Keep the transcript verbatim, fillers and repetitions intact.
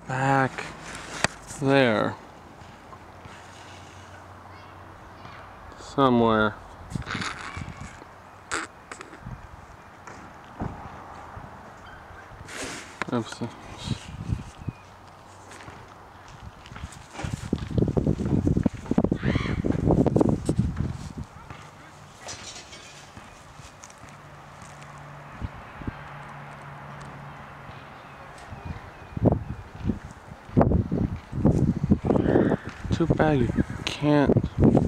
back there somewhere. Oops. Too bad you can't